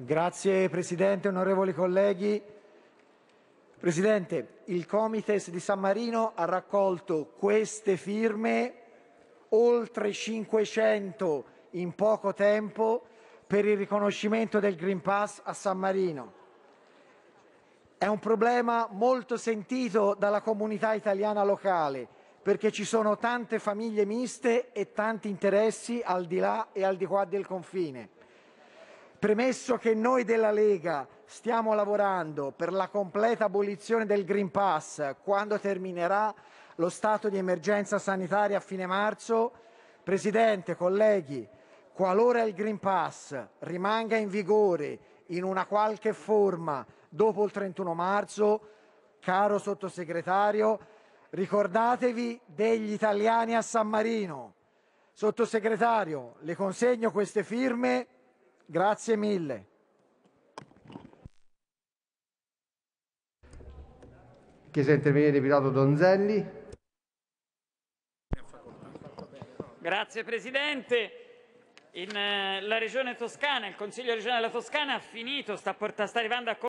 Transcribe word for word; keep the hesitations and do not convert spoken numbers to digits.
Grazie Presidente, onorevoli colleghi. Presidente, il Comites di San Marino ha raccolto queste firme, oltre cinquecento in poco tempo, per il riconoscimento del Green Pass a San Marino. È un problema molto sentito dalla comunità italiana locale, perché ci sono tante famiglie miste e tanti interessi al di là e al di qua del confine. Premesso che noi della Lega stiamo lavorando per la completa abolizione del Green Pass quando terminerà lo stato di emergenza sanitaria a fine marzo, Presidente, colleghi, qualora il Green Pass rimanga in vigore in una qualche forma dopo il trentuno marzo, caro Sottosegretario, ricordatevi degli italiani a San Marino. Sottosegretario, le consegno queste firme. Grazie mille. Chiesa di intervenire deputato Donzelli. Grazie Presidente. In, eh, la Regione Toscana, il Consiglio regionale della Toscana ha finito, sta, porta, sta arrivando a